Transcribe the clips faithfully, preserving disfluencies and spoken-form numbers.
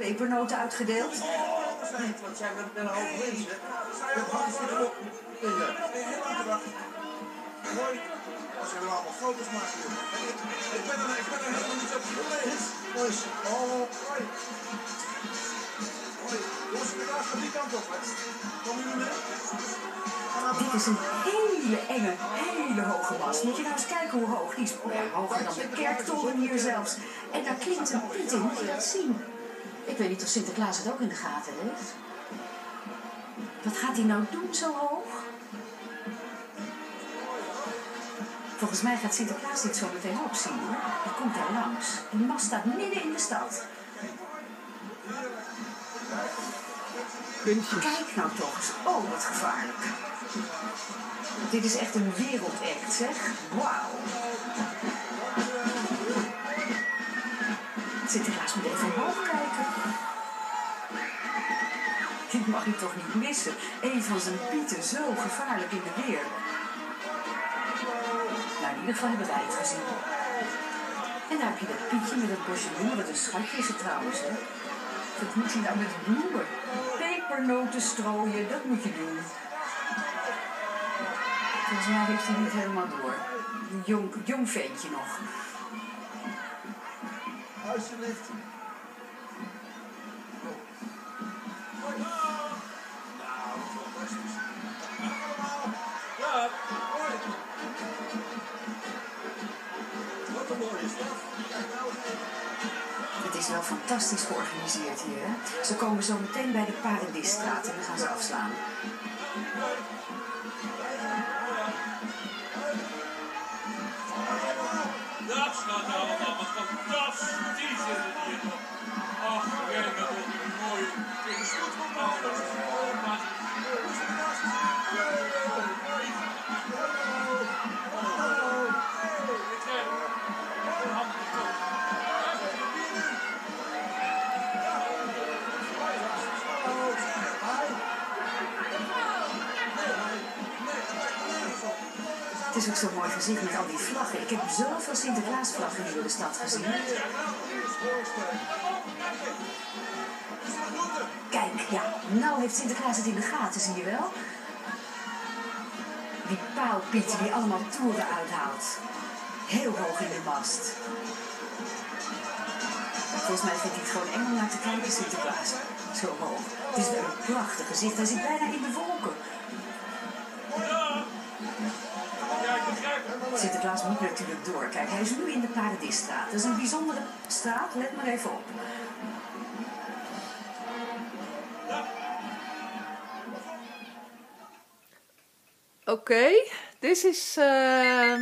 pepernoten uitgedeeld. Want zij met een hoop mensen. Dat hadden ze erop in de. Mooi. Als ze er allemaal foto's maken. Ik ben er, ik ben er helemaal niet op geweest. Dus, oh, hoi. Hoi. Jongens, ik ga van die kant op, hè. Komen jullie mee? Dit is een hele enge, hele hoge mast. Moet je nou eens kijken hoe hoog die is. Ja, hoger dan de kerktoren hier zelfs. En daar klinkt een piet in, moet je dat zien. Ik weet niet of Sinterklaas het ook in de gaten heeft. Wat gaat hij nou doen zo hoog? Volgens mij gaat Sinterklaas dit zo meteen ook zien, hoor. Die komt daar langs. Die mast staat midden in de stad. Kunstjes. Kijk nou toch eens. Oh, wat gevaarlijk. Dit is echt een wereldact, zeg. Wauw. Sinterklaas moet even omhoog kijken. Dit mag je toch niet missen. Een van zijn pieten zo gevaarlijk in de weer. Nou, in ieder geval hebben wij het gezien. En daar heb je dat pietje met dat bosje bloemen. Wat een schatje is het trouwens, hè. Wat moet hij nou met bloemen? Pepernoten strooien, dat moet je doen. Volgens mij heeft hij niet helemaal door. Een jong, jong ventje nog. Alsjeblieft. Ja, hoi. Wat een mooie stad. Het is wel fantastisch georganiseerd hier, hè? Ze komen zo meteen bij de Paradisstraat en dan gaan ze afslaan. Dat gaat allemaal wat fantastisch is het hier nog. Ach, kijk dat is een mooi. Het is goed voor mij. Het is ook zo'n mooi gezicht met al die vlaggen. Ik heb zoveel Sinterklaasvlaggen hier in de stad gezien. Kijk, ja, nou heeft Sinterklaas het in de gaten, zie je wel? Die paalpiet die allemaal toeren uithaalt. Heel hoog in de mast. Volgens mij vindt hij het gewoon eng om naar te kijken, Sinterklaas. Zo hoog. Het is wel een prachtig gezicht. Hij zit bijna in de wolken. Sinterklaas moet natuurlijk door. Kijk, hij is nu in de Paradisstraat. Dat is een bijzondere straat. Let maar even op. Okay, this is um,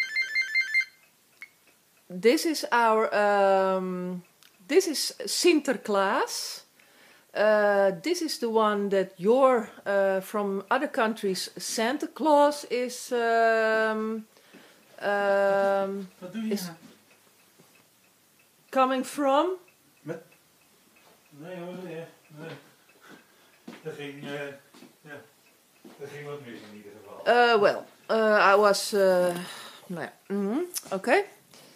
this is our um, this is Sinterklaas. Uh, this is the one that your uh, from other countries Santa Claus is. Um, um, Wat doe je is nou? coming from. Met... Nee hoor, nee. nee. Er ging, uh, ja, er ging wat mis in ieder geval. Uh, well, uh, I was. Uh, nou ja, mm-hmm, okay.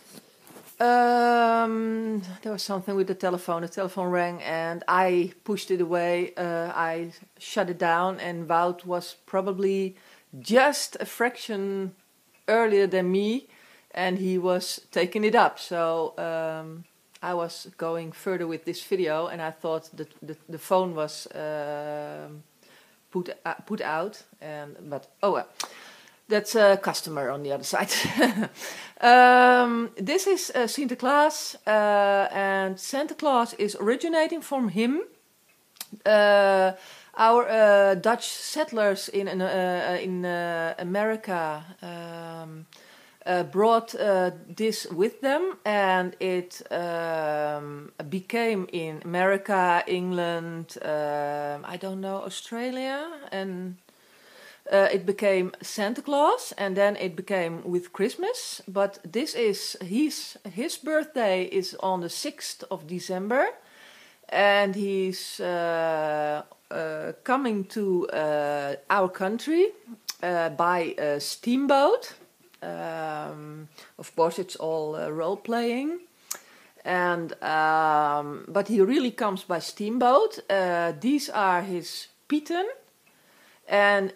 Um, there was something with the telephone. The telephone rang and I pushed it away. Uh, I shut it down, and Wout was probably just a fraction earlier than me, and he was taking it up. So um, I was going further with this video, and I thought that the, the phone was uh, put uh, put out. And but oh well. That's a customer on the other side. um, this is uh, Sinterklaas, uh, and Santa Claus is originating from him. Uh, our uh, Dutch settlers in uh, in uh, America um, uh, brought uh, this with them, and it um, became in America, England, uh, I don't know, Australia, and Uh, it became Santa Claus, and then it became with Christmas. But this is his his birthday is on the sixth of December, and he's uh, uh, coming to uh, our country uh, by a steamboat. Um, of course, it's all uh, role playing, and um, but he really comes by steamboat. Uh, these are his pieten, and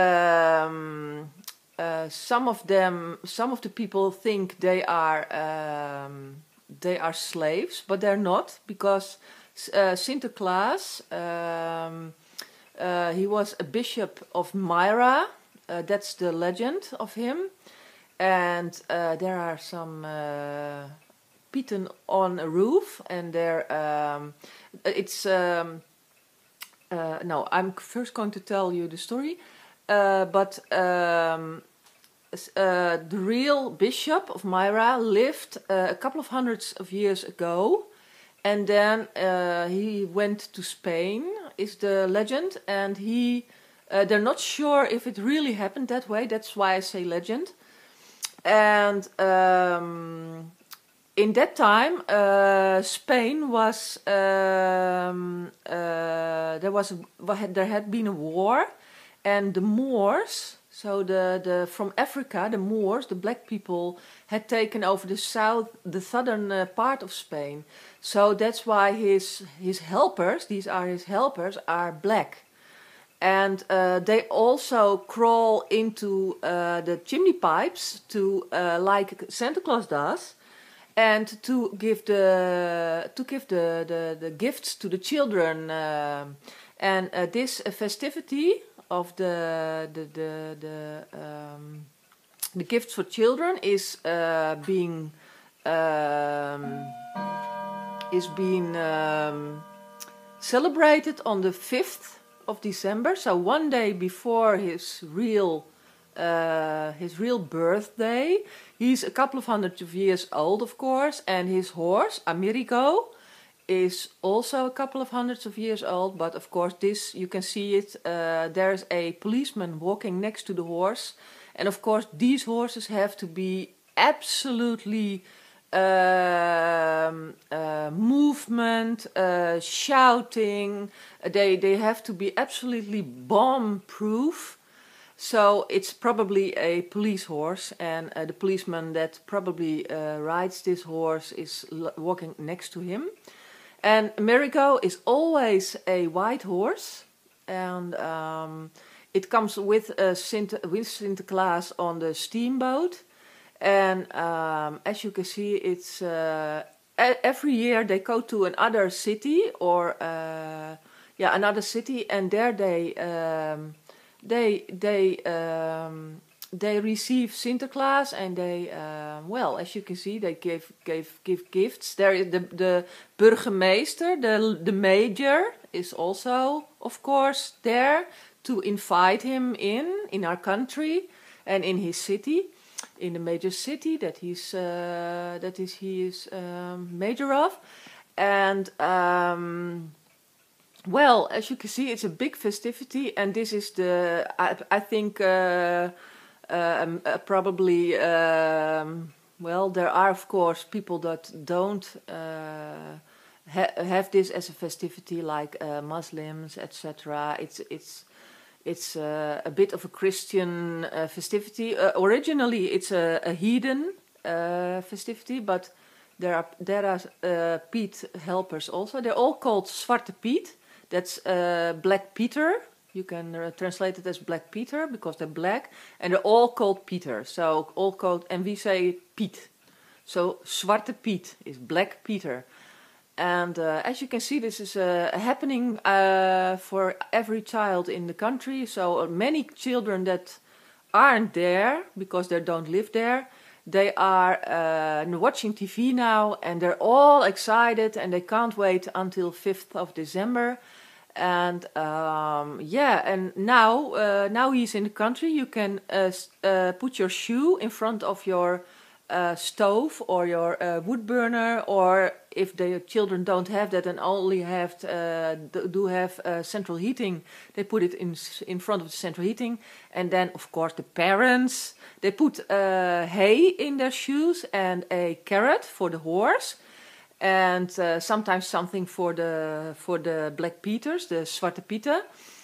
um, uh, some of them, some of the people think they are um, they are slaves, but they're not, because uh, Sinterklaas, um, uh, he was a bishop of Myra. Uh, that's the legend of him, and uh, there are some uh, pieten on a roof, and there um, it's um, uh, no. I'm first going to tell you the story, uh, but um, uh, the real bishop of Myra lived uh, a couple of hundreds of years ago, and then uh, he went to Spain, is the legend, and he. Uh, they're not sure if it really happened that way. That's why I say legend. And um, in that time, uh, Spain was um, uh, there was a, there had been a war, and the Moors, so the, the from Africa, the Moors, the black people, had taken over the south, the southern uh, part of Spain. So that's why his his helpers, these are his helpers, are black. And uh, they also crawl into uh, the chimney pipes to, uh, like Santa Claus does, and to give the to give the, the, the gifts to the children. Uh, and uh, this uh, festivity of the the the the, um, the gifts for children is uh, being um, is being um, celebrated on the fifth of December, so one day before his real uh, his real birthday. He's a couple of hundred of years old, of course, and his horse Amerigo is also a couple of hundreds of years old. But of course, this you can see it. Uh, there's a policeman walking next to the horse, and of course, these horses have to be absolutely. Um, uh, movement, uh, shouting, they they have to be absolutely bomb-proof. So it's probably a police horse, and uh, the policeman that probably uh, rides this horse is l- walking next to him. And Amerigo is always a white horse, and um, it comes with uh, Sint- with Sinterklaas on the steamboat. And um, as you can see, it's uh, every year they go to another city or uh, yeah another city, and there they um, they they um, they receive Sinterklaas, and they uh, well, as you can see, they give give give gifts. There is the the burgemeester, the the mayor is also of course there to invite him in in our country and in his city. In the major city that he's uh, that is he is um, major of, and um, well, as you can see, it's a big festivity, and this is the I, I think uh, um, uh, probably um, well, there are of course people that don't uh, ha- have this as a festivity, like uh, Muslims, et cetera. It's it's. It's uh, a bit of a Christian uh, festivity. Uh, originally, it's a, a heathen uh, festivity, but there are there are uh, Piet helpers also. They're all called Zwarte Piet. That's uh, Black Peter. You can uh, translate it as Black Peter because they're black, and they're all called Peter. So all called, and we say Piet. So Zwarte Piet is Black Peter. And uh, as you can see, this is a, a happening uh, for every child in the country. So uh, many children that aren't there because they don't live there, they are uh, watching T V now, and they're all excited, and they can't wait until fifth of December. And um, yeah, and now uh, now he's in the country. You can uh, uh, put your shoe in front of your Uh, stove or your uh, wood burner, or if the children don't have that and only have uh, do have uh, central heating, they put it in in front of the central heating. And then of course the parents, they put uh, hay in their shoes and a carrot for the horse, and uh, sometimes something for the for the Black Peters, the Zwarte Pieten.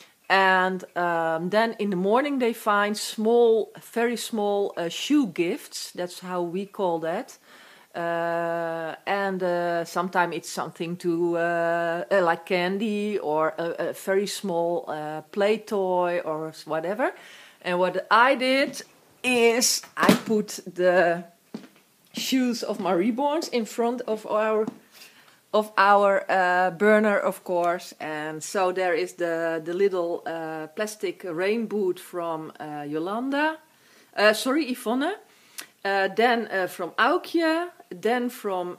And um, then in the morning they find small, very small uh, shoe gifts. That's how we call that. Uh, and uh, sometimes it's something to uh, uh, like candy or a, a very small uh, play toy or whatever. And what I did is I put the shoes of my reborns in front of our of our uh, burner, of course. And so there is the the little uh, plastic rain boot from uh, Jolanda, uh, sorry Yvonne. Uh, then uh, from Aukje, then from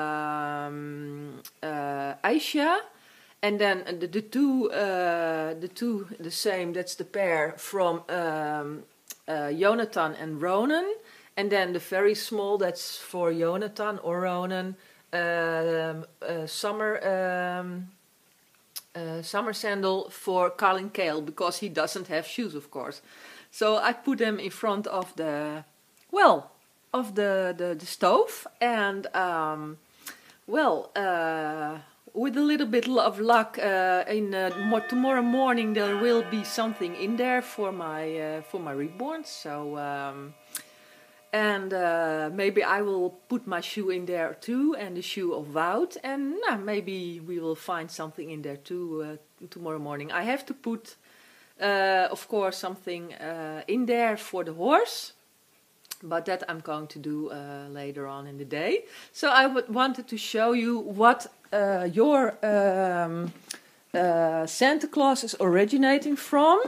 um, uh, Aisha, and then the, the two, uh, the two, the same. That's the pair from um, uh, Jonathan and Ronan, and then the very small. That's for Jonathan or Ronan. Um, uh, summer, um, uh, summer sandal for Colin Kale because he doesn't have shoes, of course. So I put them in front of the. Well, of the, the, the stove, and um, well, uh, with a little bit of luck, uh, in uh, more, tomorrow morning there will be something in there for my uh, for my reborn. So um, and uh, maybe I will put my shoe in there too, and the shoe of Wout, and uh, maybe we will find something in there too uh, tomorrow morning. I have to put, uh, of course, something uh, in there for the horse. But that I'm going to do uh, later on in the day. So I would wanted to show you what uh, your um, uh, Santa Claus is originating from.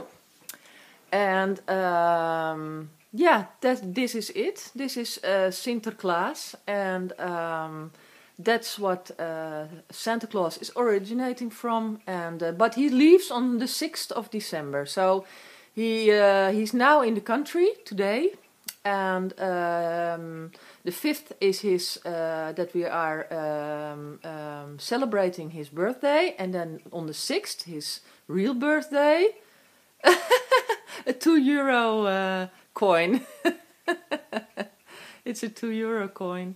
And um, yeah, that this is it. This is uh, Sinterklaas, and um, that's what uh, Santa Claus is originating from. And uh, but he leaves on the sixth of December. So he uh, he's now in the country today. And um, the fifth is his uh, that we are um, um, celebrating his birthday, and then on the sixth his real birthday, a two euro uh, coin. It's a two euro coin.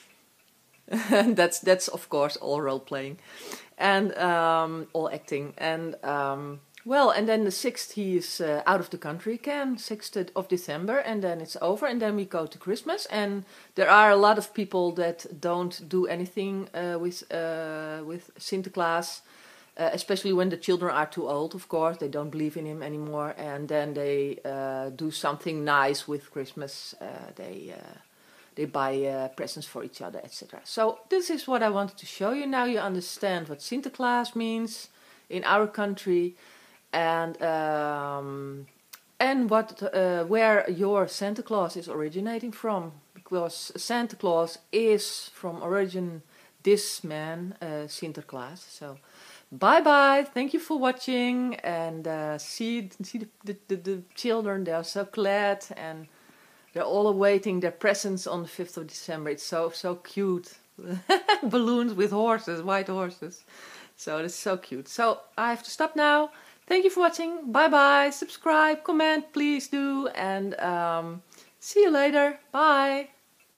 that's that's of course all role playing, and um, all acting, and. Um, Well, and then the sixth he is uh, out of the country again, sixth of December, and then it's over, and then we go to Christmas. And there are a lot of people that don't do anything uh, with uh, with Sinterklaas, uh, especially when the children are too old, of course. They don't believe in him anymore, and then they uh, do something nice with Christmas. Uh, they uh, they buy uh, presents for each other, et cetera. So this is what I wanted to show you. Now you understand what Sinterklaas means in our country. And um, and what uh, where your Santa Claus is originating from, because Santa Claus is from origin this man uh, Sinterklaas. So bye bye, thank you for watching, and uh, see see the, the, the, the children. They are so glad, and they're all awaiting their presents on the fifth of December. It's so so cute. Balloons with horses, white horses. So it's so cute. So I have to stop now. Thank you for watching. Bye bye. Subscribe, comment, please do. And um, see you later. Bye.